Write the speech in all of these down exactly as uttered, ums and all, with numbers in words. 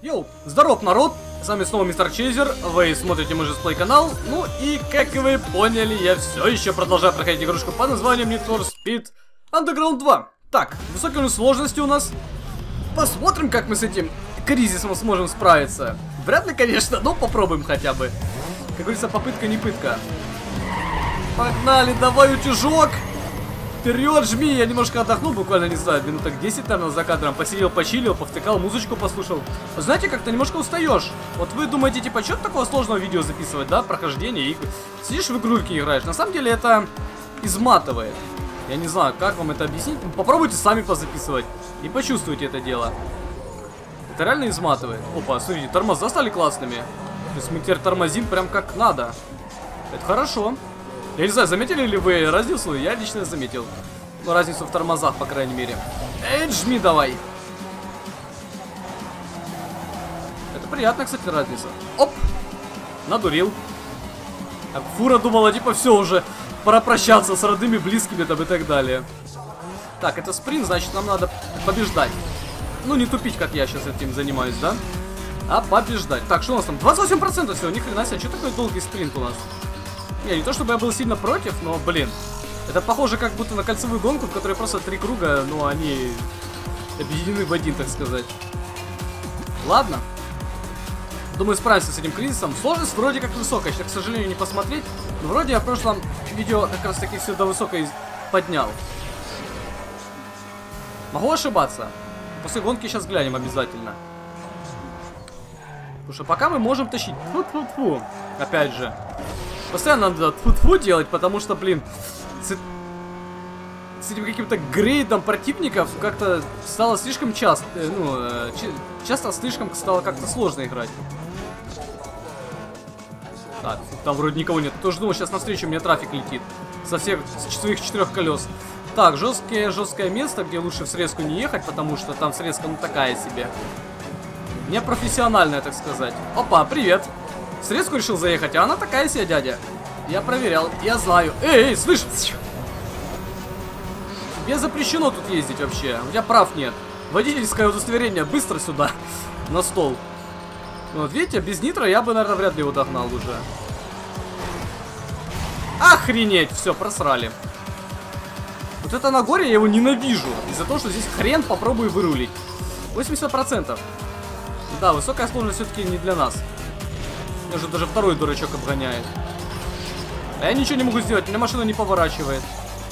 Йоу, здоров, народ! С вами снова мистер Чейзер, вы смотрите мой же сплей канал. Ну и, как вы поняли, я все еще продолжаю проходить игрушку под названием Need for Speed Underground два. Так, высокий уровень сложности у нас. Посмотрим, как мы с этим кризисом сможем справиться. Вряд ли, конечно, но попробуем хотя бы. Как говорится, попытка не пытка. Погнали, давай, утюжок! Вперед, жми! Я немножко отдохнул, буквально, не знаю, минуток десять, наверное, за кадром. Посидел, почилил, повтыкал, музычку послушал. Знаете, как-то немножко устаешь. Вот вы думаете, типа, что такого сложного видео записывать, да, прохождение, и сидишь в игрульки играешь. На самом деле это изматывает. Я не знаю, как вам это объяснить. Попробуйте сами позаписывать и почувствуйте это дело. Это реально изматывает. Опа, смотрите, тормоза стали классными. То есть мы теперь тормозим прям как надо. Это хорошо. Я не знаю, заметили ли вы разницу? Я лично заметил. Ну, разницу в тормозах, по крайней мере. Эй, жми давай. Это приятная, кстати, разница. Оп! Надурил. А фура думала, типа, все уже, пора прощаться с родными, близкими там и так далее. Так, это спринт, значит, нам надо побеждать. Ну, не тупить, как я сейчас этим занимаюсь, да? А побеждать. Так, что у нас там? двадцать восемь процентов всего, ни хрена себе. Что такой долгий спринт у нас? Не, не то чтобы я был сильно против, но, блин. Это похоже как будто на кольцевую гонку, в которой просто три круга, ну, они объединены в один, так сказать. Ладно. Думаю, справимся с этим кризисом. Сложность вроде как высокая, сейчас, к сожалению, не посмотреть. Но вроде я в прошлом видео как раз таки все до высокой поднял. Могу ошибаться. После гонки сейчас глянем обязательно. Потому что пока мы можем тащить. Фу-фу-фу. Опять же. Постоянно надо тьфу-тьфу делать, потому что, блин, с, с этим каким-то грейдом противников как-то стало слишком часто, ну, часто слишком стало как-то сложно играть. Так, там вроде никого нет. Тоже думал, сейчас навстречу мне трафик летит со всех своих четырех колес. Так, жесткое, жесткое место, где лучше в срезку не ехать, потому что там срезка, ну, такая себе. Непрофессиональная, так сказать. Опа, привет. В срезку решил заехать, а она такая себе, дядя. Я проверял, я знаю. Эй, эй, слышь! Тебе запрещено тут ездить вообще. У тебя прав нет. Водительское удостоверение быстро сюда. На стол. Вот видите, без нитро я бы, наверное, вряд ли его догнал уже. Охренеть! Все, просрали. Вот это на горе я его ненавижу. Из-за того, что здесь хрен попробую вырулить. восемьдесят процентов. Да, высокая сложность все-таки не для нас. Меня же даже второй дурачок обгоняет. А я ничего не могу сделать, у меня машина не поворачивает.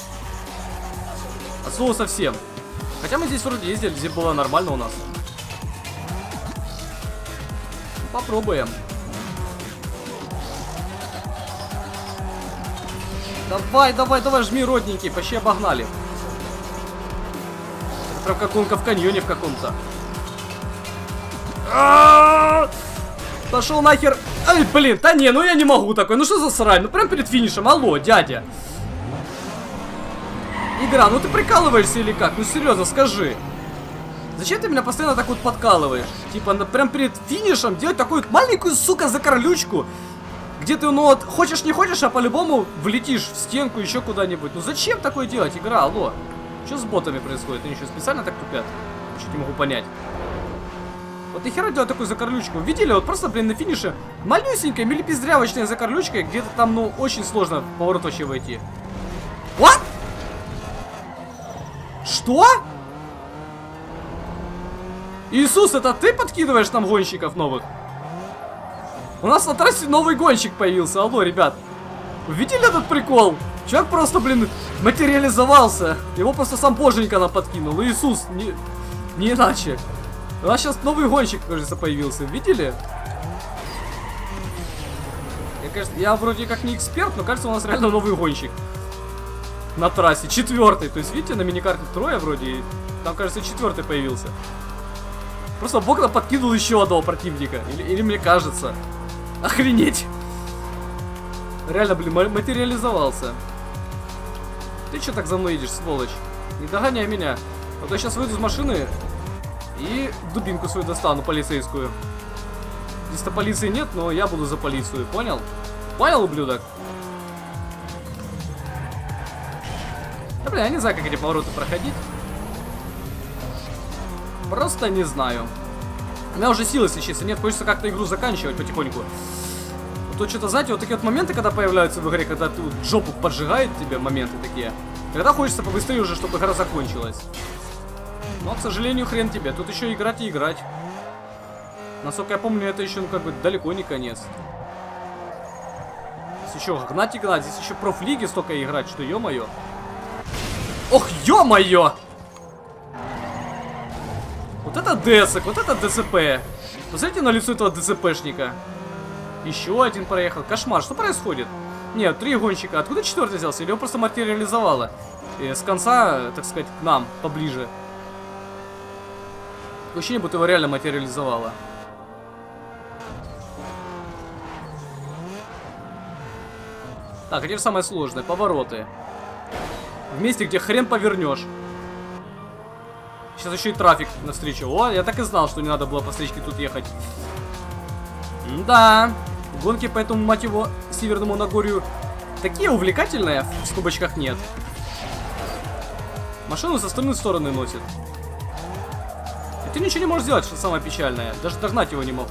От слова совсем. Хотя мы здесь вроде ездили, здесь было нормально у нас. Попробуем. Давай, давай, давай, жми, родненький, почти обогнали. Это прям как гонка в каньоне в каком-то. Пошел нахер. Ай, блин, да не, ну я не могу такой. Ну что за срань? Ну прям перед финишем. Алло, дядя. Игра, ну ты прикалываешься или как? Ну серьезно, скажи. Зачем ты меня постоянно так вот подкалываешь? Типа, на, прям перед финишем делать такую вот маленькую, сука, закорлючку. Где ты, ну вот, хочешь не хочешь, а по-любому влетишь в стенку, еще куда-нибудь. Ну зачем такое делать, игра? Алло. Что с ботами происходит? Они еще специально так тупят? Чуть не могу понять. Вот нахера делать такую закорлючку? Видели? Вот просто, блин, на финише малюсенькая, милипиздрявочная закорлючка, где-то там, ну, очень сложно в поворот вообще войти. What? Что? Иисус, это ты подкидываешь там гонщиков новых? У нас на трассе новый гонщик появился. Алло, ребят. Вы видели этот прикол? Человек просто, блин, материализовался. Его просто сам боженька нам подкинул. Иисус, не, не иначе. У нас сейчас новый гонщик, кажется, появился. Видели? Я, кажется, я вроде как не эксперт, но кажется, у нас реально новый гонщик. На трассе. Четвертый. То есть, видите, на миникарте трое вроде. Там, кажется, четвертый появился. Просто Бог нам подкинул еще одного противника. Или, или мне кажется. Охренеть. Реально, блин, материализовался. Ты что так за мной едешь, сволочь? Не догоняй меня. А то я сейчас выйду из машины и дубинку свою достану, полицейскую. Здесь-то полиции нет, но я буду за полицию, понял? Понял, ублюдок? Да, блин, я не знаю, как эти повороты проходить. Просто не знаю. У меня уже силы, если честно, нет, хочется как-то игру заканчивать потихоньку. То что-то, знаете, вот такие вот моменты, когда появляются в игре, когда ты вот жопу поджигает тебе, моменты такие. Когда хочется побыстрее уже, чтобы игра закончилась. Но, к сожалению, хрен тебе. Тут еще играть и играть. Насколько я помню, это еще, ну, как бы, далеко не конец. Здесь еще гнать и гнать. Здесь еще профлиги столько играть, что ё-моё. Ох, ё-моё! Вот это ДСик, вот это ДЦП. Посмотрите на лицо этого ДЦПшника. Еще один проехал. Кошмар, что происходит? Нет, три гонщика. Откуда четвертый взялся? Или его просто материализовало? И с конца, так сказать, к нам, поближе. Такое ощущение, будто его реально материализовало. Так, а теперь самое сложное. Повороты. В месте, где хрен повернешь. Сейчас еще и трафик навстречу. О, я так и знал, что не надо было по встречке тут ехать. Да. Гонки по этому, мать его, Северному Нагорью такие увлекательные, в скобочках нет. Машину со стороны в стороны носит. И ты ничего не можешь сделать, что самое печальное. Даже догнать его не могу.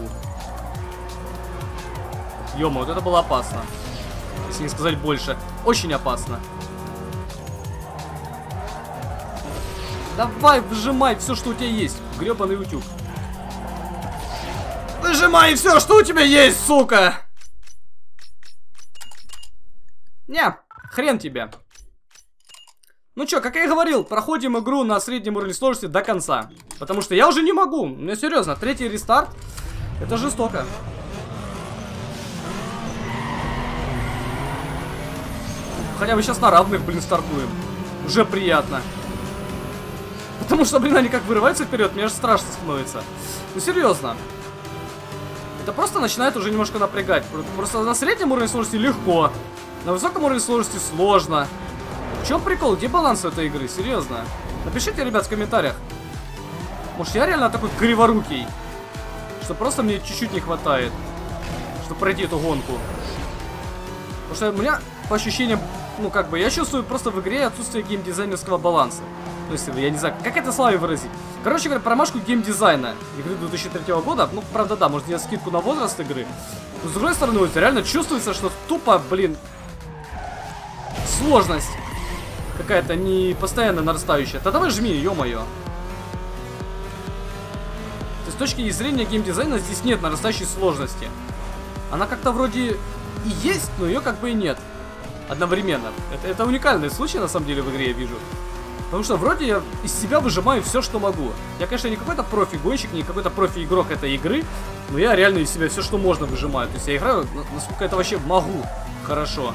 Ё-моё, вот это было опасно. Если не сказать больше. Очень опасно. Давай, выжимай все, что у тебя есть. Гребаный утюг. Выжимай все, что у тебя есть, сука! Не, хрен тебе. Ну чё, как я и говорил, проходим игру на среднем уровне сложности до конца. Потому что я уже не могу. Ну серьезно, третий рестарт. Это жестоко. Хотя бы сейчас на равных, блин, стартуем. Уже приятно. Потому что, блин, они как вырываются вперед, мне аж страшно становится. Ну серьезно. Это просто начинает уже немножко напрягать. Просто на среднем уровне сложности легко. На высоком уровне сложности сложно. В чем прикол? Где баланс этой игры? Серьезно. Напишите, ребят, в комментариях. Может, я реально такой криворукий, что просто мне чуть-чуть не хватает, чтобы пройти эту гонку. Потому что у меня, по ощущениям, ну как бы, я чувствую просто в игре отсутствие геймдизайнерского баланса. То есть, я не знаю, как это словами выразить. Короче говоря, промашку геймдизайна игры две тысячи третьего года. Ну, правда, да, может делать скидку на возраст игры. Но с другой стороны, вот, реально чувствуется, что тупо, блин, сложность какая-то не постоянно нарастающая. Да давай жми, ё-моё. То есть, с точки зрения геймдизайна здесь нет нарастающей сложности. Она как-то вроде и есть, но ее как бы и нет. Одновременно. Это, это уникальный случай, на самом деле, в игре я вижу. Потому что вроде я из себя выжимаю все, что могу. Я, конечно, не какой-то профи-гонщик, не какой-то профи-игрок этой игры, но я реально из себя все, что можно, выжимаю. То есть я играю, насколько это вообще могу. Хорошо.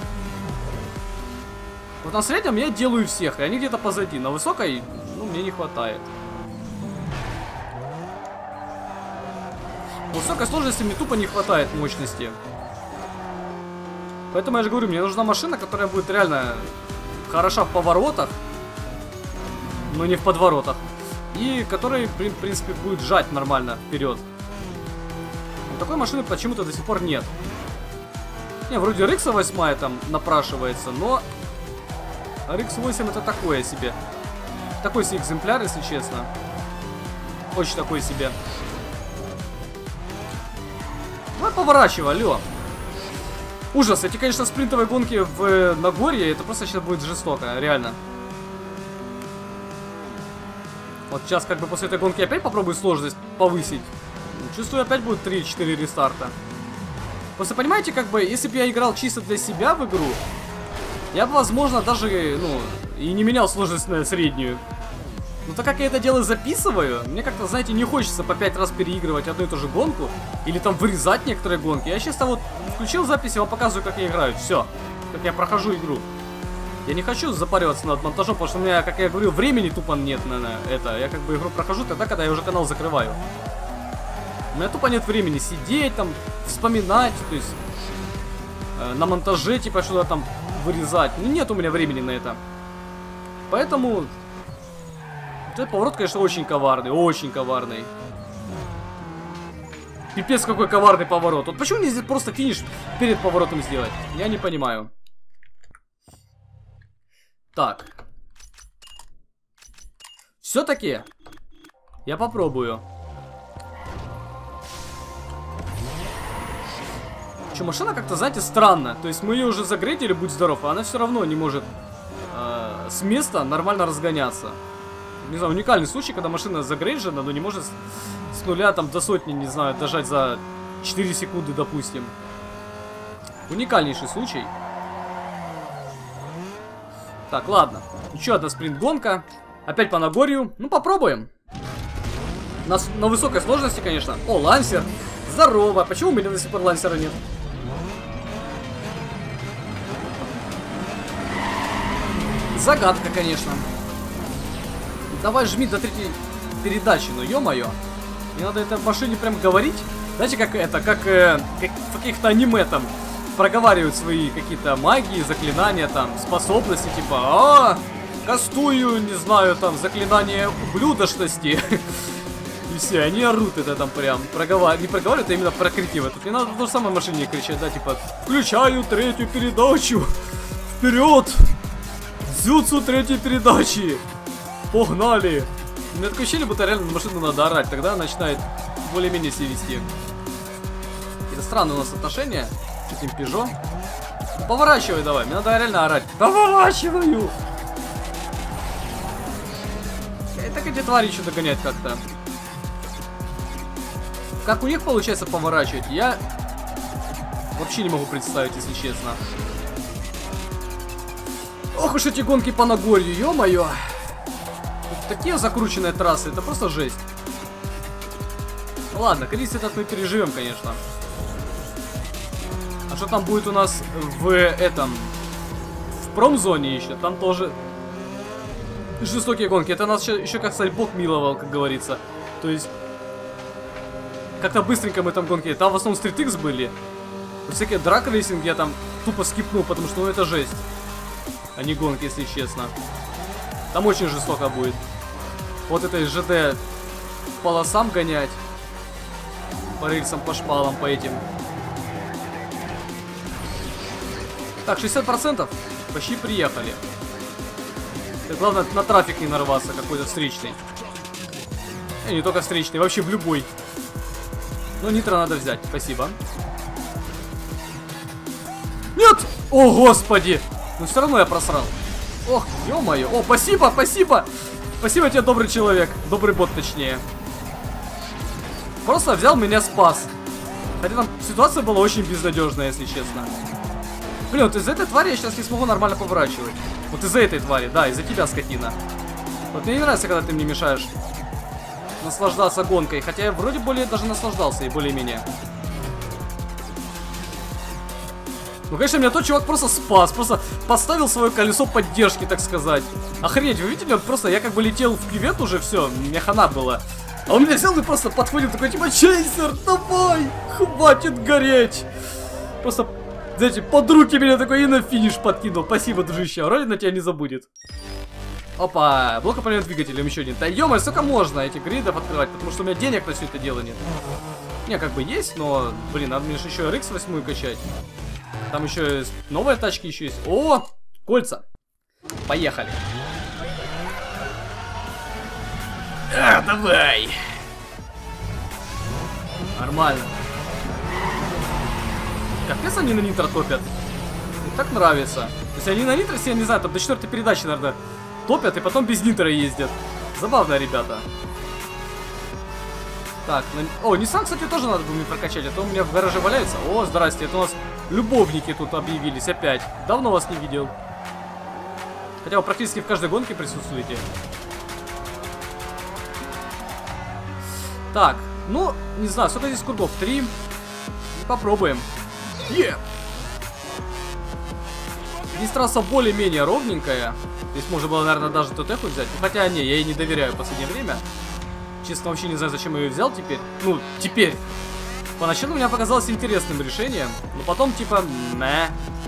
Вот на среднем я делаю всех, и они где-то позади. На высокой, ну, мне не хватает. В высокой сложности мне тупо не хватает мощности. Поэтому я же говорю, мне нужна машина, которая будет реально хороша в поворотах, но не в подворотах. И который, в принципе, будет жать нормально вперед. Но такой машины почему-то до сих пор нет. Не, вроде эр икс восемь там напрашивается, но эр икс восемь это такое себе. Такой себе экземпляр, если честно. Очень такой себе. Давай поворачивай, алло. Ужас, эти, конечно, спринтовые гонки в Нагорье, это просто сейчас будет жестоко, реально. Вот сейчас как бы после этой гонки опять попробую сложность повысить. Чувствую, опять будет три-четыре рестарта. Просто понимаете, как бы, если бы я играл чисто для себя в игру, я бы, возможно, даже, ну, и не менял сложность на среднюю. Но так как я это дело записываю, мне как-то, знаете, не хочется по пять раз переигрывать одну и ту же гонку. Или там вырезать некоторые гонки. Я чисто вот включил запись и вам показываю, как я играю. Все. Как я прохожу игру. Я не хочу запариваться над монтажом, потому что у меня, как я говорю, времени тупо нет на это. Я как бы игру прохожу тогда, когда я уже канал закрываю. У меня тупо нет времени сидеть там, вспоминать, то есть э, на монтаже типа что-то там вырезать. Ну нет у меня времени на это. Поэтому этот поворот, конечно, очень коварный, очень коварный. Пипец, какой коварный поворот. Вот почему нельзя просто финиш перед поворотом сделать? Я не понимаю. Так. Все-таки я попробую. Что машина как-то, знаете, странная. То есть мы ее уже загрейдили, будь здоров, а она все равно не может э, с места нормально разгоняться. Не знаю, уникальный случай, когда машина загрейджена, но не может с, с нуля там до сотни, не знаю, дожать за четыре секунды, допустим. Уникальнейший случай. Так, ладно. Еще одна спринт-гонка. Опять по Нагорью. Ну, попробуем. На, на высокой сложности, конечно. О, лансер. Здорово. Почему у меня до сих пор лансера нет? Загадка, конечно. Давай жми до третьей передачи. Ну, ё-моё. Мне надо это в машине прям говорить. Знаете, как это, как, э, как в каких-то аниме там проговаривают свои какие-то магии, заклинания, там, способности, типа, а, кастую, не знаю, там, заклинание ублюдочности. И все, они орут это там прям, проговаривают, не проговаривают, а именно прокрикивают. Тут не надо то же самое в машине кричать, да, типа, включаю третью передачу, вперед, дзюцу третьей передачи, погнали. У меня такое ощущение, будто реально на машину надо орать, тогда она начинает более-менее себя вести. Это странные у нас отношения с этим Пежо. Поворачивай давай, мне надо реально орать. Поворачиваю! И так эти твари еще догоняют как-то. Как у них получается поворачивать, я вообще не могу представить, если честно. Ох уж эти гонки по Нагорью, ё-моё. Такие закрученные трассы, это просто жесть. Ладно, кризис этот мы переживем, конечно. А что там будет у нас в этом, в промзоне еще? Там тоже жестокие гонки. Это нас еще, еще как царь бог миловал, как говорится. То есть как-то быстренько мы там гонки. Там в основном стрит икс были. Вот всякие драк-рейсинги я там тупо скипнул, потому что ну это жесть. А не гонки, если честно. Там очень жестоко будет. Вот этой ЖД полосам гонять. По рельсам, по шпалам, по этим. Так, шестьдесят процентов. Почти приехали. Так, главное на трафик не нарваться какой-то встречный. И не только встречный, вообще в любой. Но нитро надо взять, спасибо. Нет! О, господи! Но все равно я просрал. Ох, ё-моё. О, спасибо, спасибо! Спасибо тебе, добрый человек. Добрый бот, точнее. Просто взял, меня спас. Хотя там ситуация была очень безнадежная, если честно. Блин, вот из-за этой твари я сейчас не смогу нормально поворачивать. Вот из-за этой твари, да, из-за тебя, скотина. Вот мне не нравится, когда ты мне мешаешь наслаждаться гонкой. Хотя я вроде более даже наслаждался и более-менее. Ну, конечно, меня тот чувак просто спас. Просто поставил свое колесо поддержки, так сказать. Охренеть, вы видели? Вот просто я как бы летел в кювет уже, все, мне хана было. А он меня взял и просто подходит такой, типа, Чейзер, давай, хватит гореть. Просто, знаете, под руки меня такой и на финиш подкинул. Спасибо, дружище, Родина тебя не забудет. Опа, блокопонент двигателем еще один. Да ё-моё, сколько можно этих гридов открывать, потому что у меня денег на все это дело нет. Не, как бы есть, но, блин, надо мне же еще эр икс восемь качать. Там еще новые тачки еще есть. О, кольца. Поехали. А, давай. Нормально. Капец, они на нитро топят. Мне так нравится. То есть они на нитро, я не знаю, там до четвертой передачи, наверное, топят и потом без нитро ездят. Забавно, ребята. Так, на... о, Nissan, кстати, тоже надо было мне прокачать, а то у меня в гараже валяется. О, здрасте, это у нас любовники тут объявились опять. Давно вас не видел. Хотя вы практически в каждой гонке присутствуете. Так, ну, не знаю, сколько здесь кругов? Три. Попробуем. Е! Здесь трасса более-менее ровненькая. Здесь можно было, наверное, даже ТТ-ку взять. Хотя, не, я ей не доверяю в последнее время. Честно, вообще не знаю, зачем я ее взял теперь. Ну, теперь. Поначалу мне показалось интересным решением. Но потом, типа, мэ.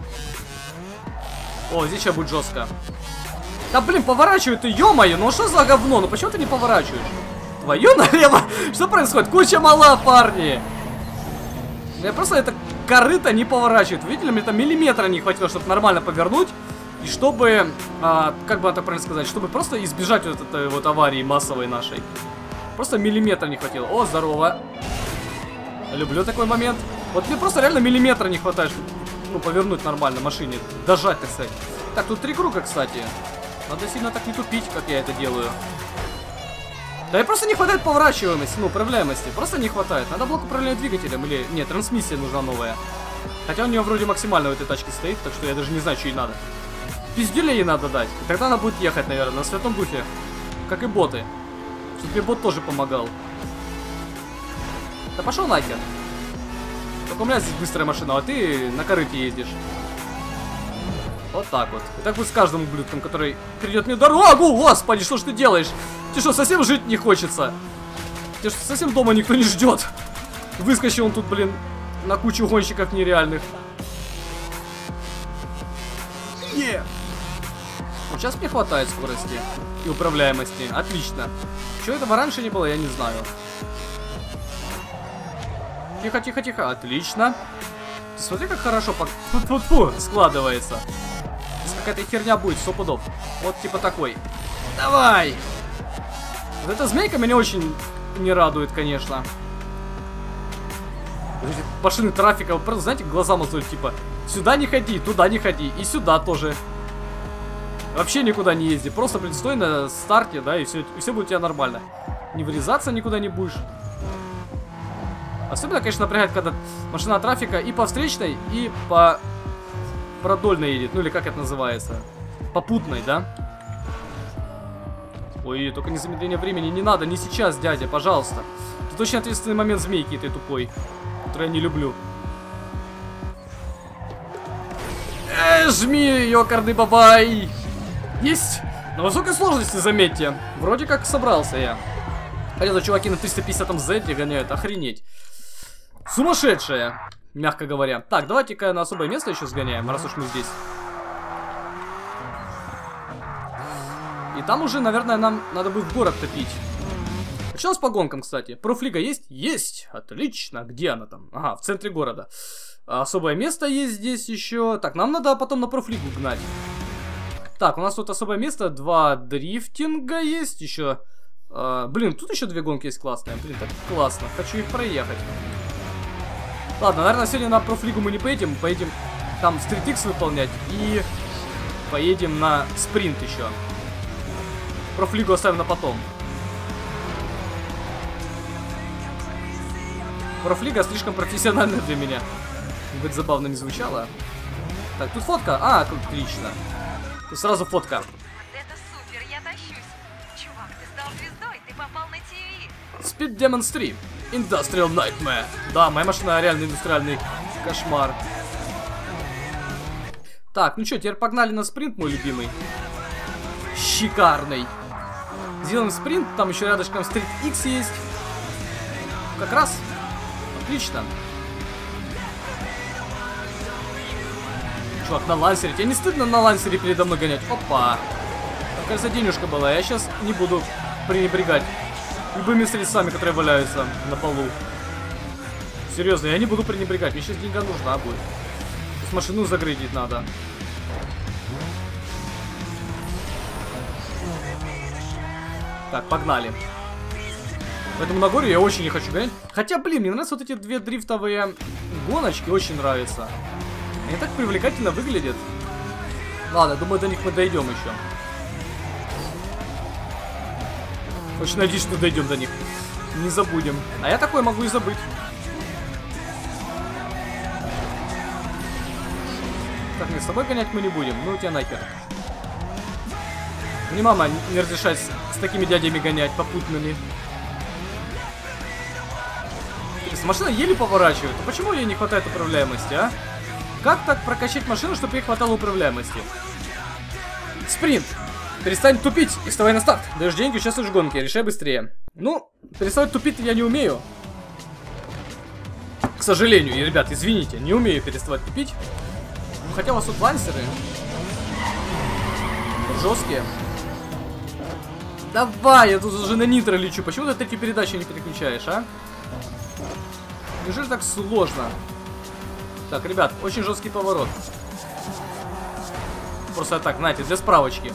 О, здесь сейчас будет жестко. Да, блин, поворачивай ты, ё-моё, ну что за говно? Ну почему ты не поворачиваешь? Твою налево? Что происходит? Куча мала, парни. Я просто это корыто не поворачивает. Видели, мне там миллиметра не хватило, чтобы нормально повернуть. И чтобы, а, как бы это правильно сказать, чтобы просто избежать вот этой вот аварии массовой нашей. Просто миллиметра не хватило. О, здорово. Люблю такой момент. Вот мне просто реально миллиметра не хватает, чтобы, ну, повернуть нормально машине. Дожать, так сказать. Так, тут три круга, кстати. Надо сильно так не тупить, как я это делаю. Да и просто не хватает поворачиваемости, ну, управляемости. Просто не хватает. Надо блок управления двигателем или... Нет, трансмиссия нужна новая. Хотя у нее вроде максимально в этой тачке стоит, так что я даже не знаю, что ей надо. Пиздюлей ей надо дать. И тогда она будет ехать, наверное, на Святом Духе. Как и боты. Чтобы мне бот тоже помогал. Да пошел нахер. Только у меня здесь быстрая машина, а ты на корыте ездишь. Вот так вот. И так будет с каждым ублюдком, который перейдет мне дорогу. Господи, что ж ты делаешь? Тебе что, совсем жить не хочется? Тебе что, совсем дома никто не ждет? Выскочил он тут, блин, на кучу гонщиков нереальных. Yeah. Вот сейчас мне хватает скорости и управляемости. Отлично. Чего этого раньше не было, я не знаю. Тихо, тихо, тихо. Отлично. Ты смотри, как хорошо по... Фу-фу-фу, складывается. Сейчас какая-то херня будет, сто пудов. Вот типа такой. Давай! Вот эта змейка меня очень не радует, конечно. Эти машины трафика, просто, знаете, глаза мозоль, типа, сюда не ходи, туда не ходи, и сюда тоже. Вообще никуда не езди, просто, блин, стой на старте, да, и все, и все будет у тебя нормально. Не врезаться никуда не будешь. Особенно, конечно, напрягает, когда машина трафика и по встречной, и по продольной едет, ну или как это называется, попутной, да. Ой, только не замедление времени, не надо, не сейчас, дядя, пожалуйста. Это очень ответственный момент змейки этой тупой, который я не люблю. Э, жми, ёкарный бабай! Есть! На высокой сложности, заметьте. Вроде как собрался я. Хотя чуваки на триста пятидесятом зете гоняют, охренеть. Сумасшедшая, мягко говоря. Так, давайте-ка на особое место еще сгоняем, раз уж мы здесь. И там уже, наверное, нам надо будет в город топить. Что у нас по гонкам, кстати? Профлига есть? Есть! Отлично! Где она там? Ага, в центре города. Особое место есть здесь еще. Так, нам надо потом на профлигу гнать. Так, у нас тут особое место. Два дрифтинга есть еще. А, блин, тут еще две гонки есть классные. Блин, так классно. Хочу их проехать. Ладно, наверное, сегодня на профлигу мы не поедем. Поедем там Street X выполнять. И поедем на спринт еще. Профлигу оставим на потом. Профлига слишком профессиональная для меня. Быть забавно не звучало. Так, тут фотка. А, отлично. Тут сразу фотка. Это супер, я тащусь. Чувак, ты стал звездой, ты попал на ТВ. Speed Demons три. Industrial Nightmare. Да, моя машина реально индустриальный кошмар. Так, ну что, теперь погнали на спринт, мой любимый. Шикарный. Сделаем спринт, там еще рядышком Street X есть. Как раз. Отлично. Чувак, на лансере. Тебе не стыдно на лансере передо мной гонять? Опа. Там, кажется, денежка была. Я сейчас не буду пренебрегать любыми средствами, которые валяются на полу. Серьезно, я не буду пренебрегать. Мне сейчас деньга нужна будет. Сейчас машину загрузить надо. Так, погнали. Поэтому на горе я очень не хочу гонять. Хотя, блин, мне нравятся вот эти две дрифтовые гоночки. Очень нравятся. Они так привлекательно выглядят. Ладно, думаю, до них мы дойдем еще. Очень надеюсь, что дойдем до них. Не забудем. А я такое могу и забыть. Так, мы с тобой гонять мы не будем. Ну, у тебя нахер. Мне мама не разрешает с, с такими дядями гонять попутными. Машина еле поворачивает. А почему ей не хватает управляемости, а? Как так прокачать машину, чтобы ей хватало управляемости? Спринт. Перестань тупить и вставай на старт. Даешь деньги, сейчас уж гонки. Решай быстрее. Ну, переставать тупить я не умею. К сожалению, и, ребят, извините, не умею переставать тупить. Хотя у вас тут лансеры жесткие. Давай, я тут уже на нитро лечу. Почему ты такие передачи не переключаешь, а? Неужели так сложно? Так, ребят, очень жесткий поворот. Просто так, знаете, для справочки.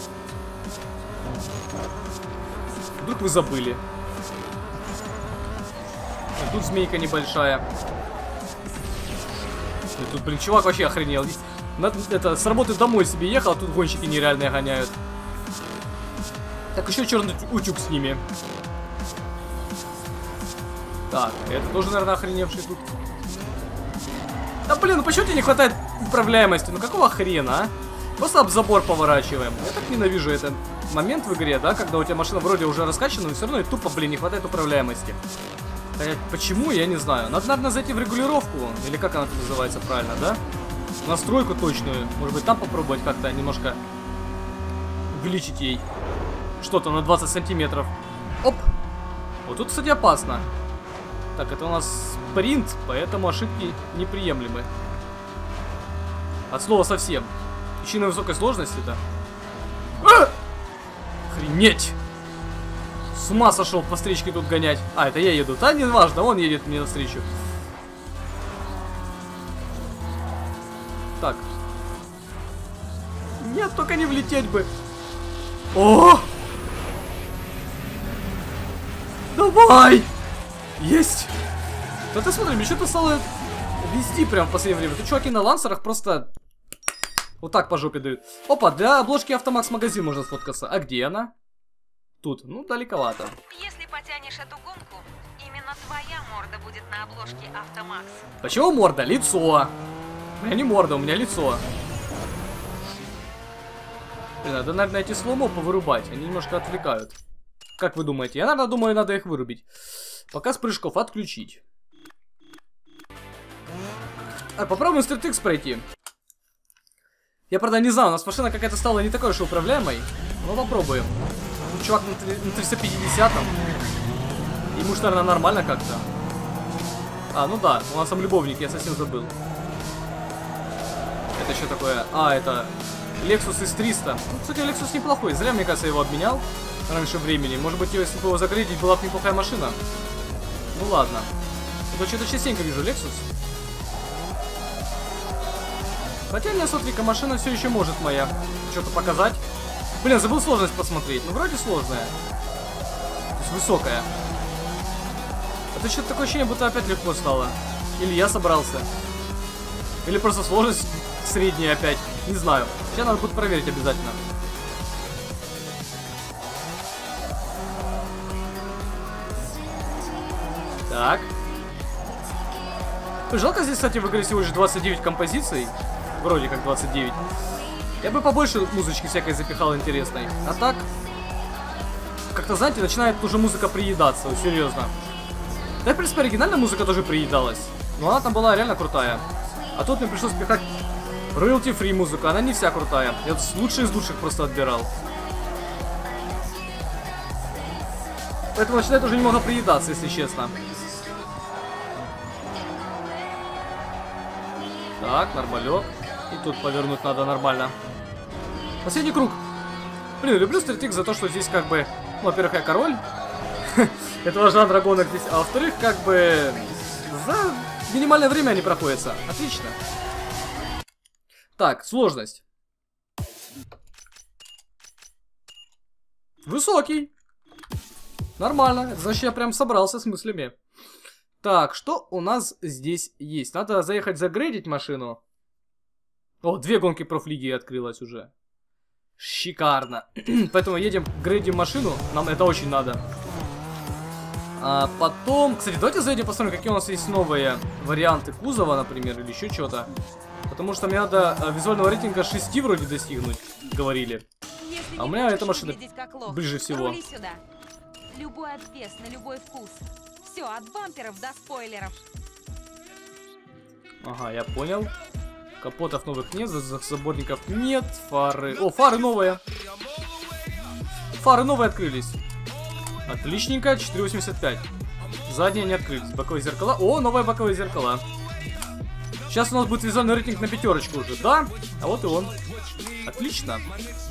Вдруг вы забыли. Тут змейка небольшая. Ну, тут, блин, чувак вообще охренел. Надо, это, с работы домой себе ехал, а тут гонщики нереальные гоняют. Так, еще черный утюг с ними. Так, это тоже, наверное, охреневший тут. Да, блин, ну почему тебе не хватает управляемости? Ну какого хрена, а? Просто об забор поворачиваем. Я так ненавижу этот момент в игре, да, когда у тебя машина вроде уже раскачана, но все равно и тупо, блин, не хватает управляемости. Хотя, почему, я не знаю. Надо, наверное, зайти в регулировку, или как она тут называется правильно, да? Настройку точную. Может быть, там попробовать как-то немножко увеличить ей что-то на двадцать сантиметров. Оп! Вот тут, кстати, опасно. Так, это у нас спринт, поэтому ошибки неприемлемы. От слова совсем. Ищи на высокой сложности-то. А! Охренеть! С ума сошел по встречке тут гонять. А, это я еду. Да, не важно, он едет мне навстречу. Так. Нет, только не влететь бы. О! Давай! Есть! Да ты смотри, мне что-то стало вести прям в последнее время. Тут чуваки на лансерах просто вот так по жопе дают. Опа, для обложки Автомакс магазин можно сфоткаться. А где она? Тут, ну, далековато. Если потянешь эту гонку, именно твоя морда будет на обложке Автомакс. Почему морда? Лицо. У меня не морда, у меня лицо. Блин, надо, наверное, эти сломо повырубать. Они немножко отвлекают. Как вы думаете? Я, наверное, думаю, надо их вырубить. Показ прыжков отключить. А, попробуем Street X пройти. Я, правда, не знаю, у нас машина какая-то стала не такой уж управляемой. Но попробуем. Тут чувак на триста пятидесятом. Ему ж, наверное, нормально как-то. А, ну да, у нас там любовник, я совсем забыл. Это что такое? А, это Lexus эс триста. Ну, кстати, Lexus неплохой. Зря, мне кажется, я его обменял раньше времени. Может быть, если бы его загрейдить, была бы неплохая машина. Ну ладно. Я что-то частенько вижу Lexus. Хотя не сотвика машина все еще может моя что-то показать. Блин, забыл сложность посмотреть. Ну, вроде сложная. То есть высокая. Это что-то такое ощущение, будто опять легко стало. Или я собрался. Или просто сложность средняя опять. Не знаю. Сейчас надо будет проверить обязательно. Так. Жалко здесь, кстати, в игре всего лишь двадцать девять композиций. Вроде как двадцать девять. Я бы побольше музычки всякой запихал интересной. А так, как-то, знаете, начинает уже музыка приедаться, вот, серьезно. Да, в принципе, оригинальная музыка тоже приедалась. Но она там была реально крутая. А тут мне пришлось пихать royalty free музыку. Она не вся крутая. Я лучшие из лучших просто отбирал. Поэтому начинает уже немного приедаться, если честно. Так, нормалек. И тут повернуть надо нормально. Последний круг. Блин, люблю Street X за то, что здесь как бы... Ну, во-первых, я король этого жанра гонок здесь. А во-вторых, как бы... За минимальное время они проходятся. Отлично. Так, сложность. Высокий. Нормально. Это значит, я прям собрался с мыслями. Так, что у нас здесь есть? Надо заехать загрейдить машину. О, две гонки профлиги открылась уже. Шикарно. Поэтому едем, грейдим машину. Нам это очень надо. А потом... Кстати, давайте заедем, посмотрим, какие у нас есть новые варианты кузова, например, или еще что-то. Потому что мне надо визуального рейтинга шести вроде достигнуть, говорили. А у меня эта машина ближе всего. Любой отвес на любой вкус. Все, от бамперов до спойлеров. Ага, я понял. Капотов новых нет, заборников нет, фары... О, фары новые. Фары новые открылись. Отличненько, четыре восемьдесят пять. Задние не открылись. Боковые зеркала. О, новые боковые зеркала. Сейчас у нас будет визуальный рейтинг на пятерочку уже, да? А вот и он. Отлично.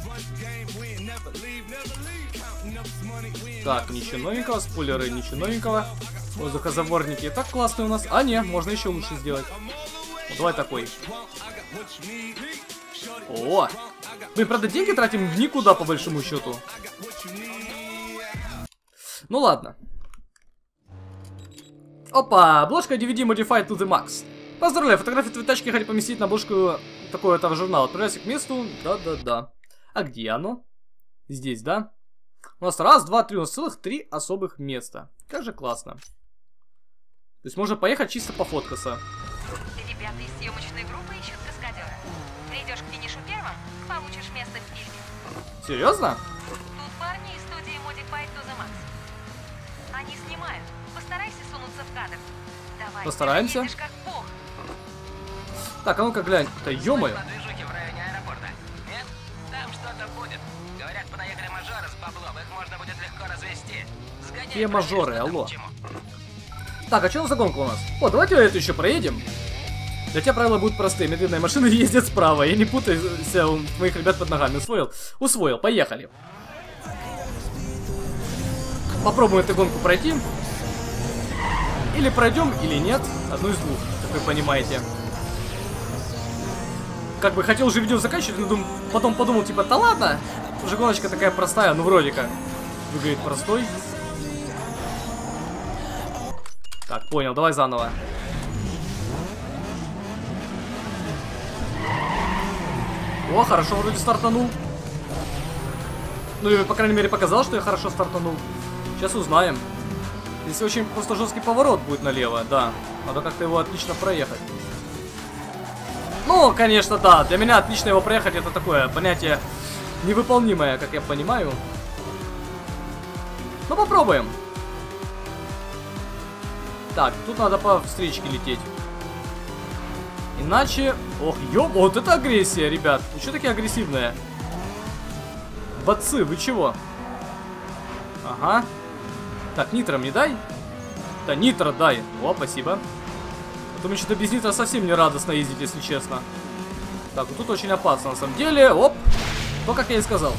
Так, ничего новенького, спойлеры, ничего новенького. Воздухозаборники. Так классно у нас. А, не, можно еще лучше сделать. Вот, давай такой. О! Мы, правда, деньги тратим в никуда, по большому счету. Ну ладно. Опа, обложка ди ви ди Modified to the Max. Поздравляю, фотографии твоей тачки хотели поместить на обложку такого-то журнала. Отправляйся к месту. Да-да-да. А где оно? Здесь, да? У нас раз, два, три, у нас целых три особых места. Как же классно. То есть можно поехать чисто пофоткаться. Ребята из съемочной группы ищут каскадера. Придешь к финишу первым, получишь место в фильме. Серьезно? Тут парни из студии Modify to the Max. Они снимают. Постарайся сунуться в кадр. Давай, Постараемся. ты едешь как бог. Так, а ну-ка глянь. Да ё-моё. По движухе в районе аэропорта. Нет? Там что-то будет. Говорят, понаехали мажоры с баблом. Их можно будет легко развести. Сгоняй, Какие проверь, мажоры, что там алло. к чему. Так, а что за гонка у нас? О, давайте эту еще проедем. Для тебя правила будут простые. Медленные машины ездят справа. Я не путайся у моих ребят под ногами. Усвоил? Усвоил. Поехали. Попробуем эту гонку пройти. Или пройдем, или нет. Одну из двух, как вы понимаете. Как бы хотел уже видео заканчивать, но дум... потом подумал, типа, да ладно. Уже гоночка такая простая, ну вроде как. Выглядит простой. Так, понял, давай заново. О, хорошо вроде стартанул. Ну, или, по крайней мере, показал, что я хорошо стартанул. Сейчас узнаем. Если очень просто жесткий поворот будет налево, да. Надо как-то его отлично проехать. Ну, конечно, да. Для меня отлично его проехать — это такое понятие невыполнимое, как я понимаю. Ну, попробуем. Так, тут надо по встречке лететь. Иначе... Ох, ёб, вот это агрессия, ребят. Вы что такие агрессивные? Бацы, вы чего? Ага. Так, нитро мне дай. Да, нитро дай. О, спасибо. А то мне что-то без нитро совсем не радостно ездить, если честно. Так, вот тут очень опасно, на самом деле. Оп. То, как я и сказал.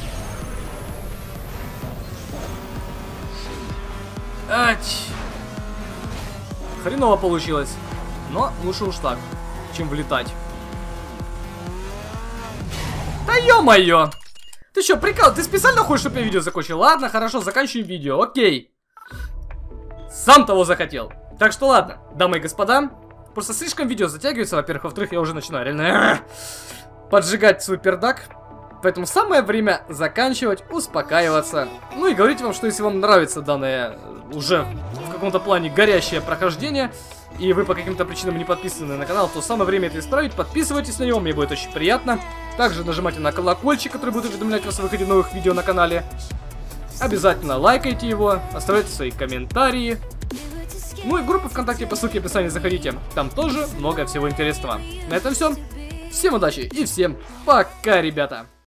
Ать. Хреново получилось. Но лучше уж так, чем влетать. Да ё-моё! Ты что, прикол? Ты специально хочешь, чтобы я видео закончил? Ладно, хорошо, заканчиваем видео, окей. Сам того захотел. Так что ладно, дамы и господа. Просто слишком видео затягивается, во-первых. Во-вторых, я уже начинаю реально поджигать свой пердак. Поэтому самое время заканчивать, успокаиваться. Ну и говорить вам, что если вам нравится данное уже в каком-то плане горящее прохождение, и вы по каким-то причинам не подписаны на канал, то самое время это исправить. Подписывайтесь на него, мне будет очень приятно. Также нажимайте на колокольчик, который будет уведомлять вас о выходе новых видео на канале. Обязательно лайкайте его, оставляйте свои комментарии. Ну и в группу ВКонтакте по ссылке в описании заходите. Там тоже много всего интересного. На этом все. Всем удачи и всем пока, ребята!